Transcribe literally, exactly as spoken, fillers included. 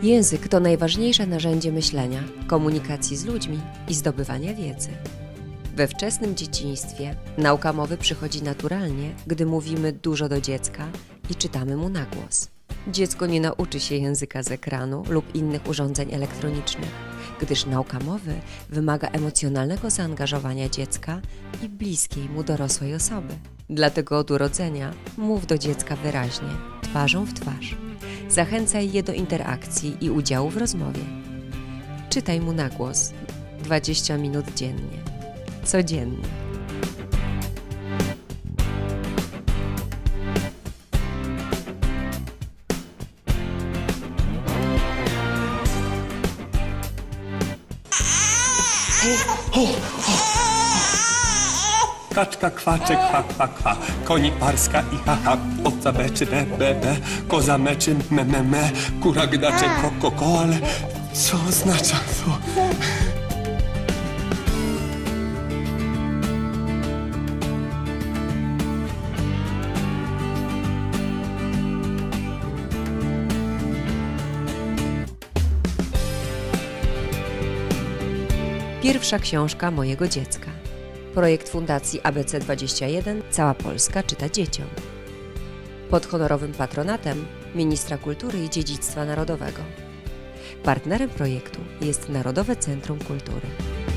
Język to najważniejsze narzędzie myślenia, komunikacji z ludźmi i zdobywania wiedzy. We wczesnym dzieciństwie nauka mowy przychodzi naturalnie, gdy mówimy dużo do dziecka i czytamy mu na głos. Dziecko nie nauczy się języka z ekranu lub innych urządzeń elektronicznych, gdyż nauka mowy wymaga emocjonalnego zaangażowania dziecka i bliskiej mu dorosłej osoby. Dlatego od urodzenia mów do dziecka wyraźnie, twarzą w twarz. Zachęcaj je do interakcji i udziału w rozmowie. Czytaj mu na głos dwadzieścia minut dziennie, codziennie. Kaczka, kwaczek, ha, ha, ha, konik parska i ha, ha, owca meczy, be, be, be, koza meczy, me, me, me, kura gdacze, ko, ko, ko, ale co oznacza to? Pierwsza książka mojego dziecka. Projekt Fundacji A B C dwadzieścia jeden Cała Polska czyta dzieciom. Pod honorowym patronatem Ministra Kultury i Dziedzictwa Narodowego. Partnerem projektu jest Narodowe Centrum Kultury.